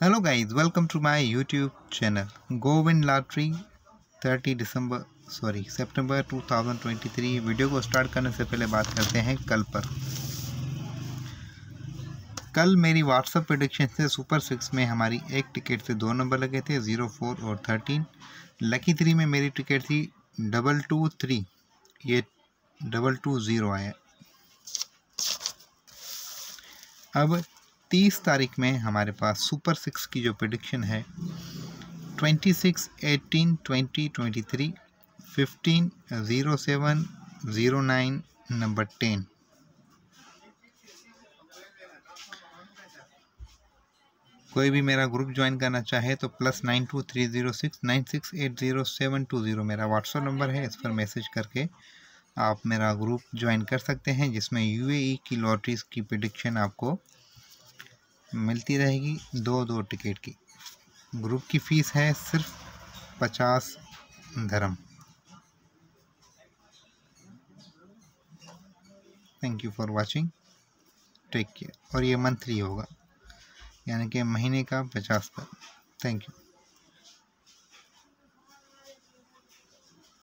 Hello guys, welcome to my YouTube channel Govind lottery सितंबर 2023। Video को start करने से पहले बात करते हैं कल पर। कल मेरी व्हाट्सएप प्रेडिक्शन से सुपर 6 में हमारी एक टिकट से 2 नंबर लगे थे, 0, 4 और 13। लकी 3 में मेरी टिकट थी 223, ये 220 आया। अब 30 तारीख में हमारे पास सुपर 6 की जो प्रेडिक्शन है 26, 18, 20, 23, 15, 07, 09, नंबर 10। कोई भी मेरा ग्रुप ज्वाइन करना चाहे तो +923069680720 मेरा व्हाट्सएप नंबर है। इस पर मैसेज करके आप मेरा ग्रुप ज्वाइन कर सकते हैं, जिसमें यूएई की लॉटरीज की प्रेडिक्शन आपको मिलती रहेगी 2 टिकट की। ग्रुप की फ़ीस है सिर्फ 50 धर्म। Thank you for watching, take care. और ये मंथली होगा, यानी कि महीने का 50 धर्म। Thank you.